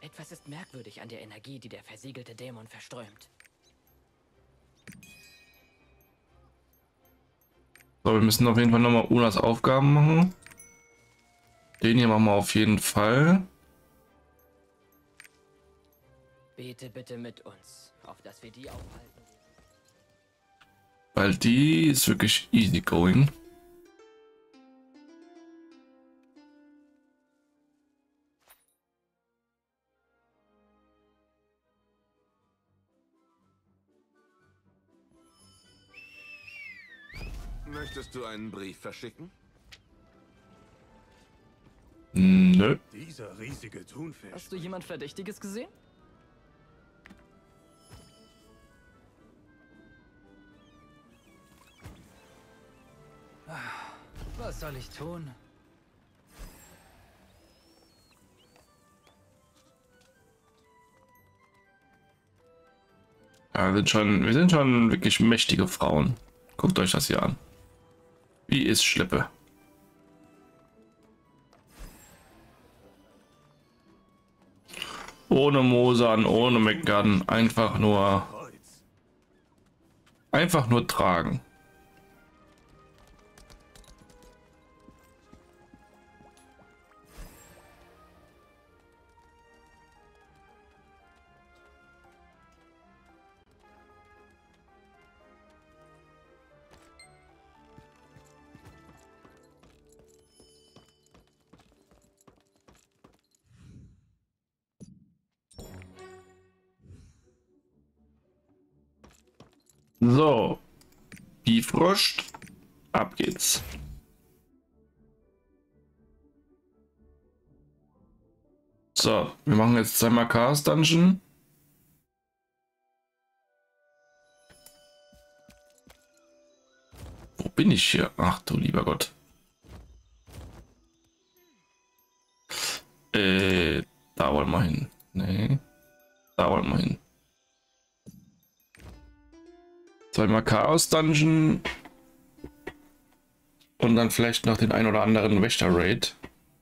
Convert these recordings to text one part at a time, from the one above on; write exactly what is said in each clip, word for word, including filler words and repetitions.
Etwas ist merkwürdig an der Energie, die der versiegelte Dämon verströmt. So, wir müssen auf jeden Fall nochmal Unas Aufgaben machen. Den hier machen wir auf jeden Fall. Bete bitte mit uns, auf dass wir die aufhalten. Weil die ist wirklich easy going. Möchtest du einen Brief verschicken? Nö. Dieser riesige Thunfisch. Hast du jemand Verdächtiges gesehen? Was soll ich tun? Ja, wir sind schon, wir sind schon wirklich mächtige Frauen. Guckt euch das hier an. Wie ist Schleppe? Ohne Mosern, ohne Meckern, einfach nur, Kreuz. einfach nur tragen. So, Bifrost, ab geht's. So, wir machen jetzt zweimal Chaos Dungeon. Wo bin ich hier? Ach du lieber Gott. Äh, da wollen wir hin. Nee, da wollen wir hin. Zweimal Chaos Dungeon und dann vielleicht noch den ein oder anderen Wächter Raid.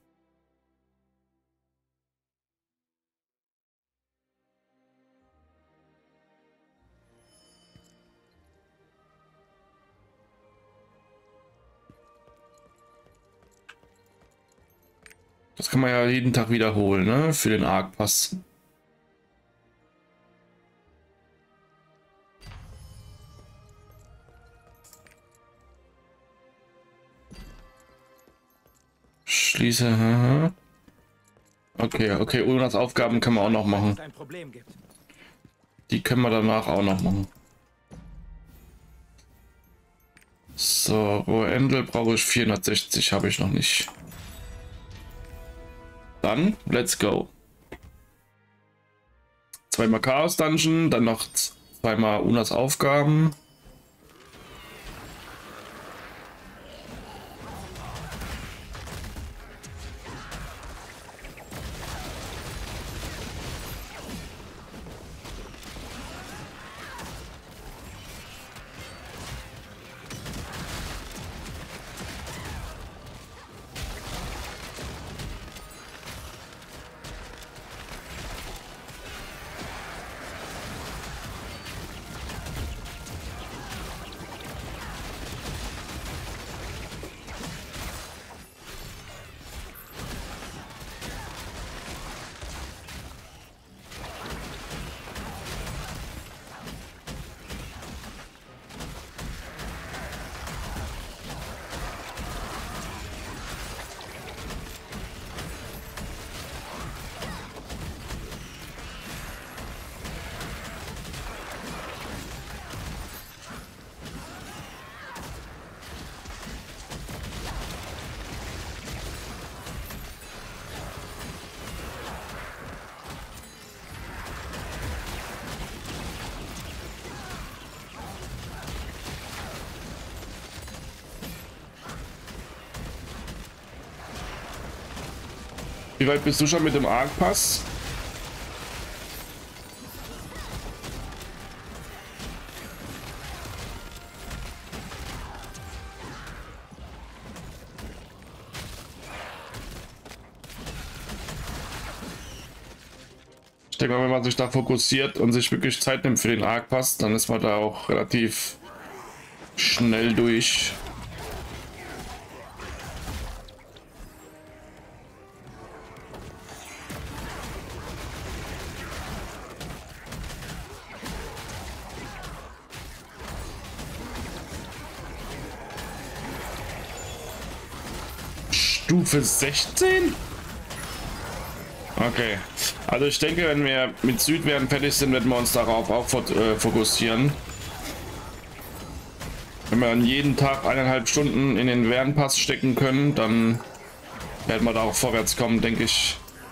Das kann man ja jeden Tag wiederholen, ne? Für den Arc Pass. Schließe. Okay, okay, Unas Aufgaben können wir auch noch machen. Ein Problem gibt. Die können wir danach auch noch machen. So, Rohendel brauche ich vierhundertsechzig, habe ich noch nicht. Dann, let's go. Zweimal Chaos Dungeon, dann noch zweimal Unas Aufgaben. Wie weit bist du schon mit dem Arc Pass? denke mal, wenn man sich da fokussiert und sich wirklich Zeit nimmt für den Arc Pass, dann ist man da auch relativ schnell durch. Stufe sechzehn? Okay. Also ich denke, wenn wir mit Südwehren fertig sind, werden wir uns darauf auch fokussieren. Wenn wir an jeden Tag eineinhalb Stunden in den Wernpass stecken können, dann werden wir da auch vorwärts kommen, denke ich.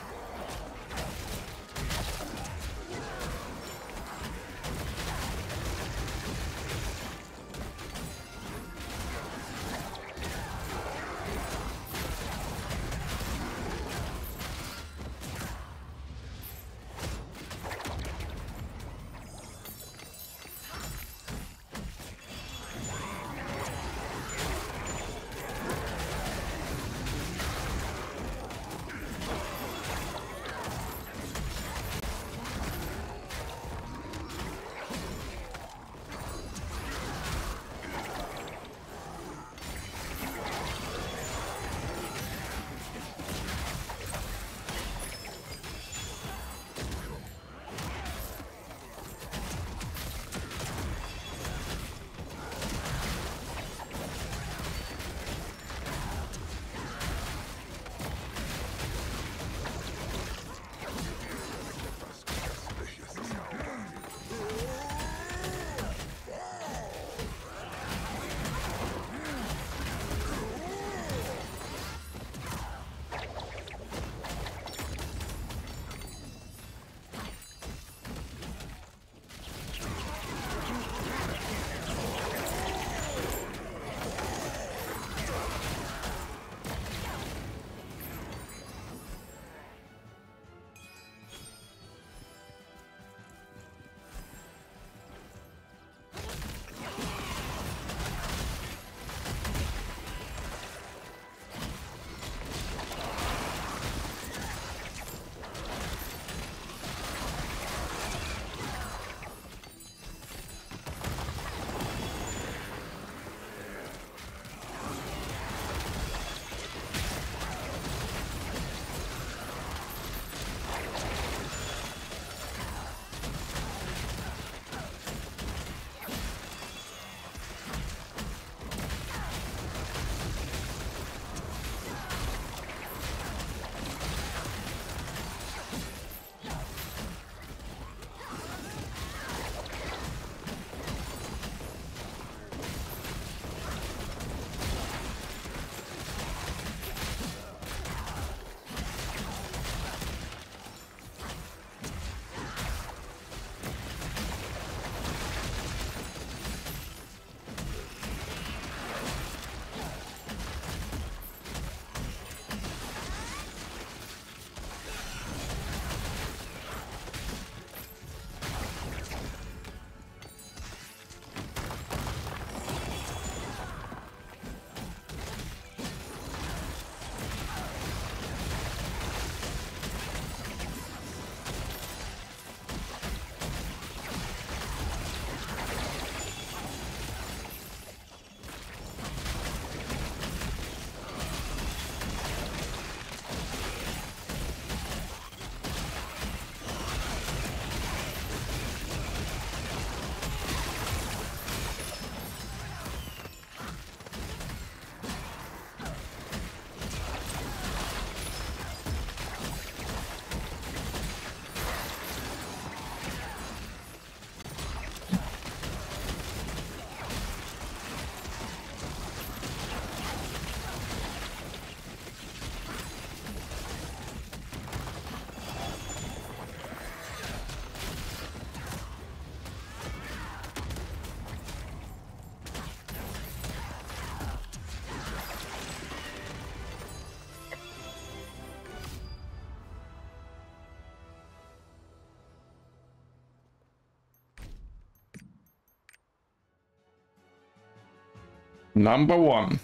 Number one.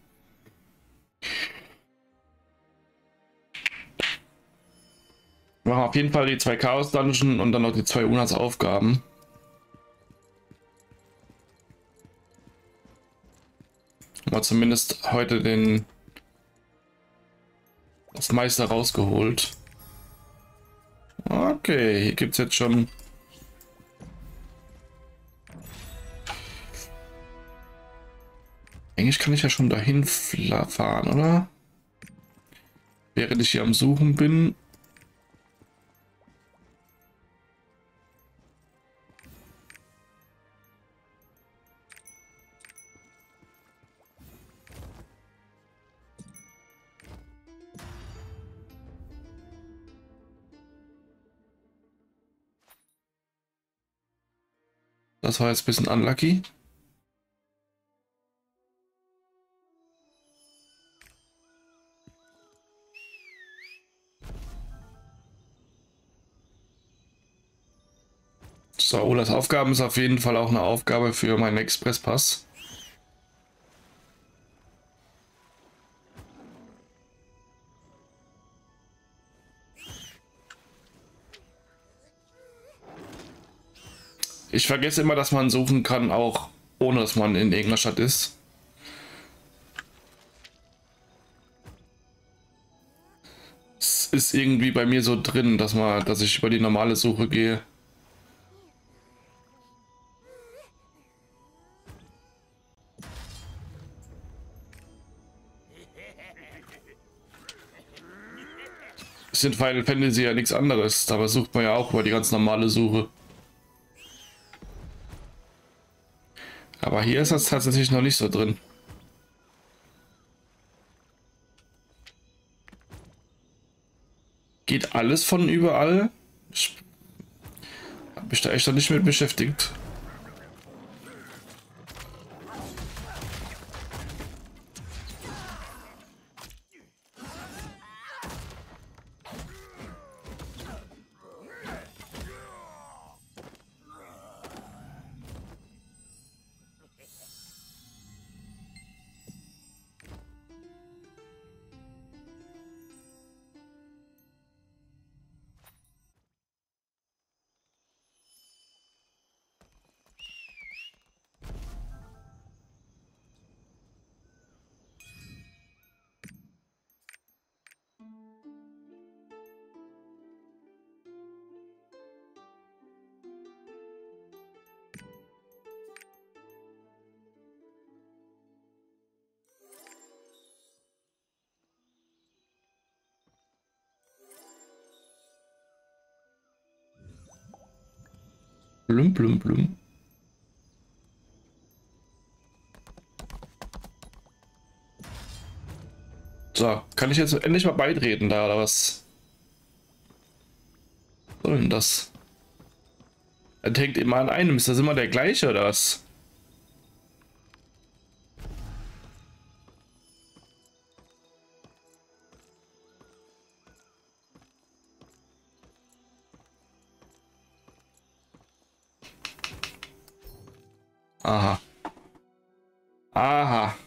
Wir machen auf jeden Fall die zwei Chaos Dungeon und dann noch die zwei Unas Aufgaben. Mal zumindest heute den das meiste rausgeholt. Okay, hier gibt es jetzt schon eigentlich kann ich ja schon dahin fahren, oder? Während ich hier am Suchen bin. Das war jetzt ein bisschen unlucky. So, Olas Aufgaben ist auf jeden Fall auch eine Aufgabe für meinen Expresspass. Ich vergesse immer, dass man suchen kann, auch ohne dass man in irgendeiner Stadt ist. Es ist irgendwie bei mir so drin, dass man, dass ich über die normale Suche gehe. Ist in Final Fantasy ja nichts anderes, dabei sucht man ja auch über die ganz normale Suche. Aber hier ist das tatsächlich noch nicht so drin. Geht alles von überall? Ich habe mich da echt noch nicht mit beschäftigt. Blum, blum, blum. So, kann ich jetzt endlich mal beitreten da, oder was? Was soll denn das? Er hängt immer an einem. Ist das immer der gleiche, oder was? Aha. Aha.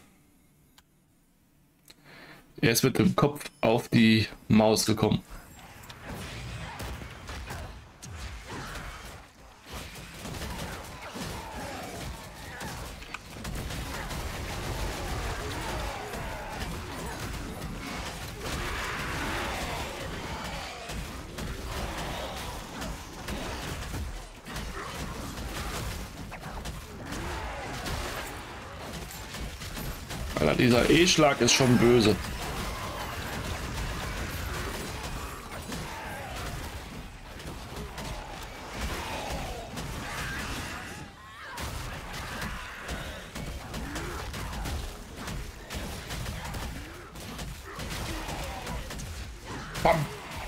Er ist mit dem Kopf auf die Maus gekommen. Alter, dieser E-Schlag ist schon böse. Bam.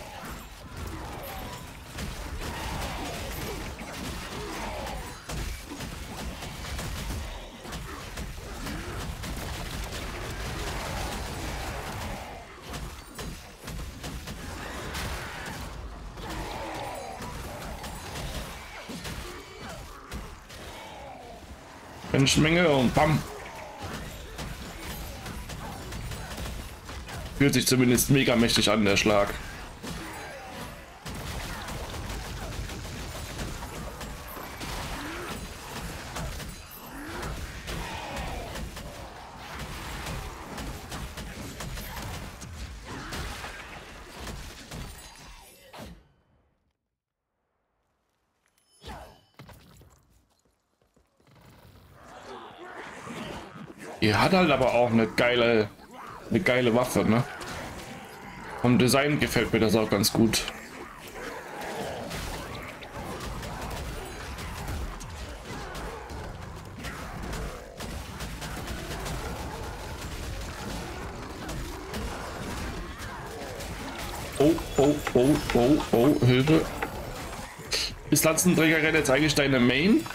Menschenmenge und bam. Fühlt sich zumindest mega mächtig an, der Schlag. Die hat halt aber auch eine geile, eine geile Waffe, ne? Vom Design gefällt mir das auch ganz gut. Oh, oh, oh, oh, oh, Hilfe. Ist Lanzenträgerin jetzt eigentlich deine Main?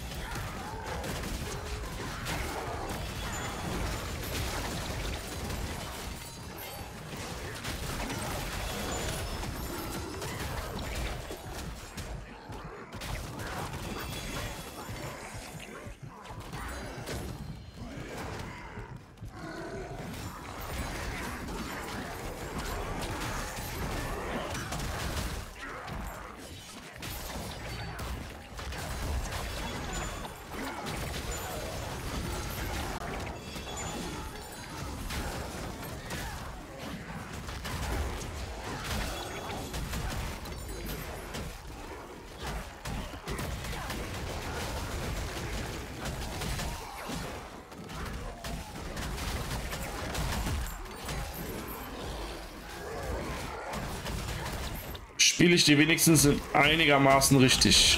Spiele ich die wenigstens einigermaßen richtig.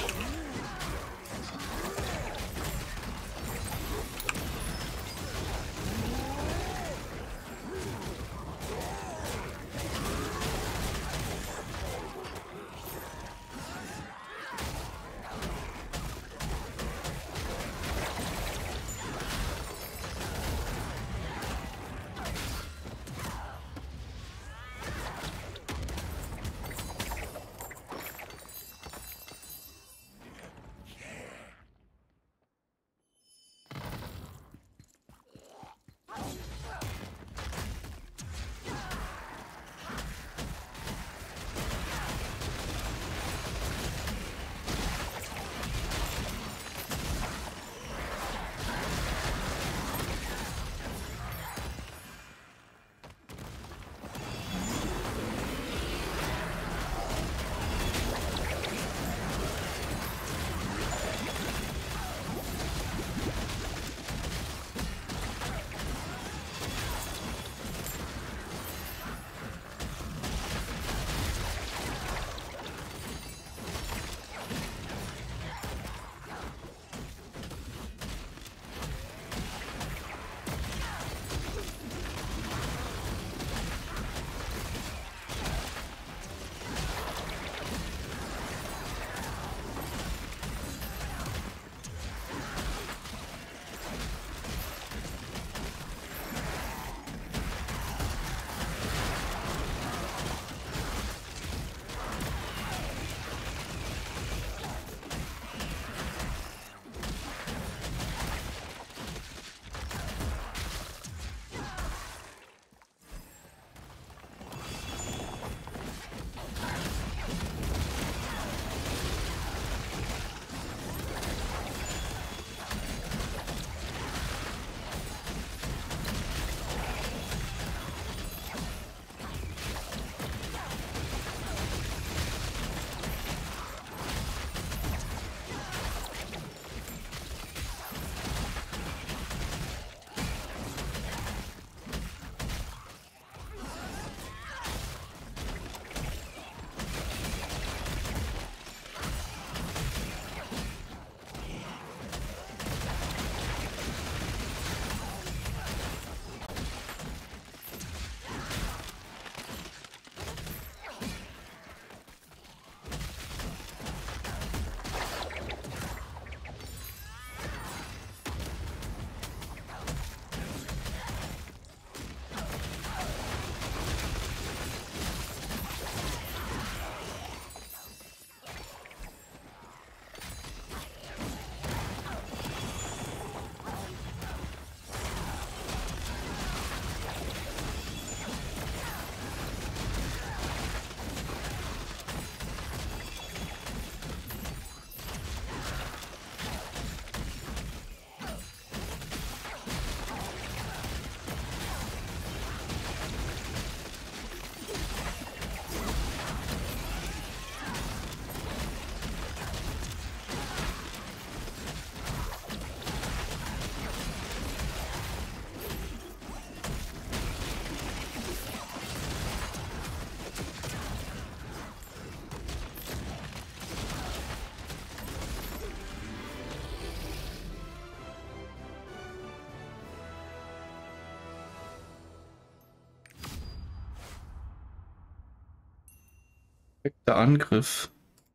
Perfekter Angriff.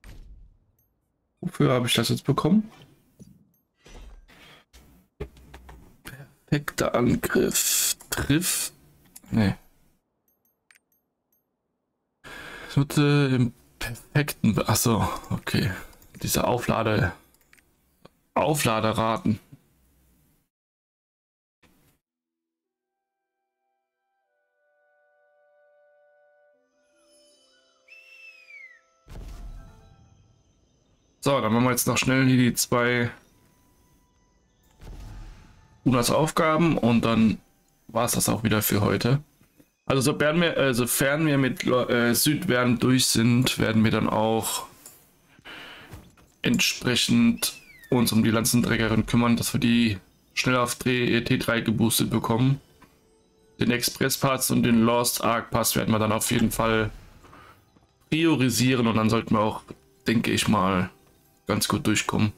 Wofür habe ich das jetzt bekommen? Perfekter Angriff. Triff. Nee. Es wird äh, im perfekten. Be Achso, okay. Diese Auflade. Aufladeraten. So, dann machen wir jetzt noch schnell hier die zwei Unas Aufgaben und dann war es das auch wieder für heute. Also sofern wir, äh, sofern wir mit äh, Südwern durch sind, werden wir dann auch entsprechend uns um die Lanzenträgerin kümmern, dass wir die schnell auf T drei geboostet bekommen. Den Express Pass und den Lost Ark Pass werden wir dann auf jeden Fall priorisieren und dann sollten wir auch, denke ich mal, ganz gut durchkommen.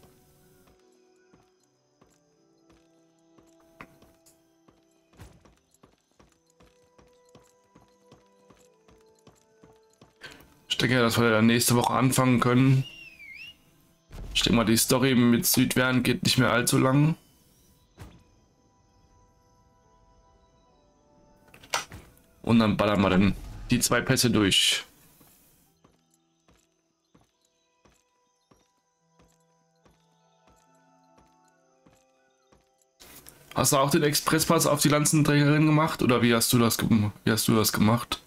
Ich denke, dass wir dann nächste Woche anfangen können. Ich denke mal, die Story mit Südwern geht nicht mehr allzu lang. Und dann ballern wir dann die zwei Pässe durch. Hast du auch den Expresspass auf die Lanzenträgerin gemacht oder wie hast du das, ge wie hast du das gemacht?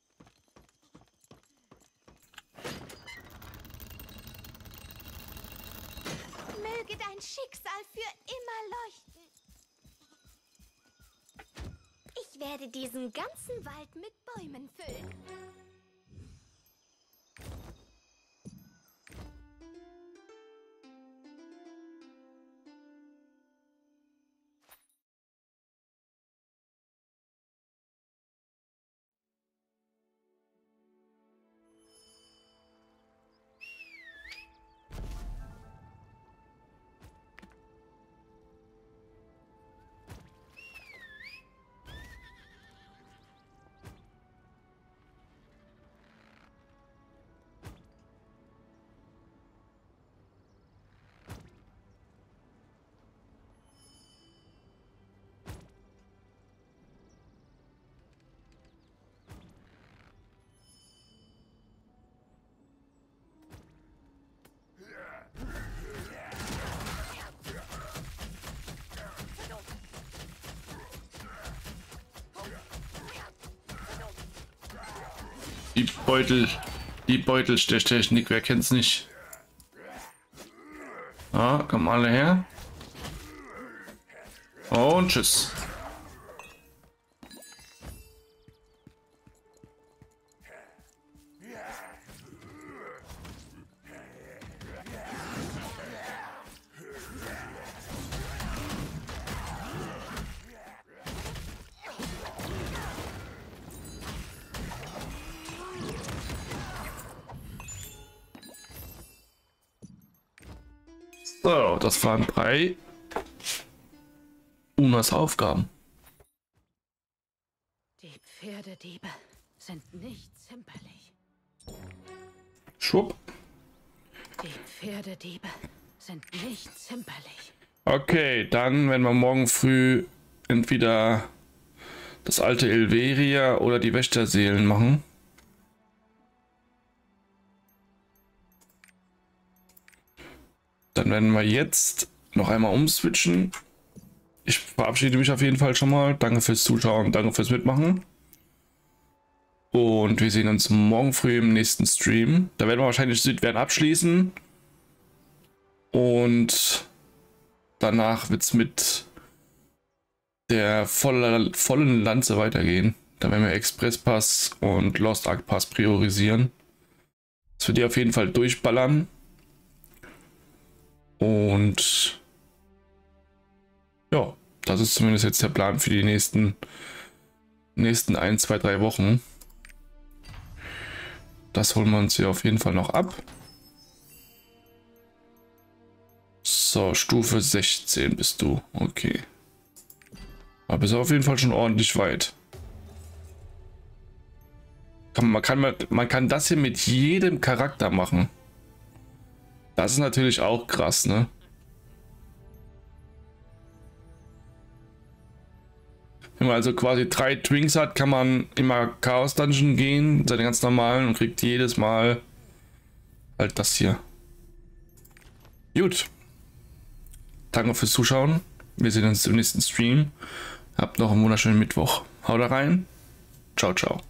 Möge dein Schicksal für immer leuchten. Ich werde diesen ganzen Wald mit Bäumen füllen. Die Beutel, die Beutelstechtechnik, wer kennt's nicht? Ja, kommen alle her. Und tschüss. So, das waren drei Unas Aufgaben. Die Pferdediebe sind nicht zimperlich. Schwupp. Die Pferdediebe sind nicht zimperlich. Okay, dann werden wir morgen früh entweder das alte Elveria oder die Wächterseelen machen. Dann werden wir jetzt noch einmal umswitchen. Ich verabschiede mich auf jeden Fall schon mal. Danke fürs Zuschauen, danke fürs Mitmachen. Und wir sehen uns morgen früh im nächsten Stream. Da werden wir wahrscheinlich Südwern abschließen. Und danach wird es mit der voller, vollen Lanze weitergehen. Da werden wir Express Pass und Lost Ark Pass priorisieren. Das wird die auf jeden Fall durchballern. Und ja, das ist zumindest jetzt der Plan für die nächsten nächsten ein, zwei, drei Wochen. Das holen wir uns hier auf jeden Fall noch ab. So, Stufe sechzehn bist du. Okay. Aber bist auf jeden Fall schon ordentlich weit. man kann, man kann das hier mit jedem Charakter machen. Das ist natürlich auch krass, ne? Wenn man also quasi drei Twinks hat, kann man immer Chaos Dungeon gehen, seine ganz normalen, und kriegt jedes Mal halt das hier. Gut. Danke fürs Zuschauen. Wir sehen uns im nächsten Stream. Habt noch einen wunderschönen Mittwoch. Haut rein. Ciao, ciao.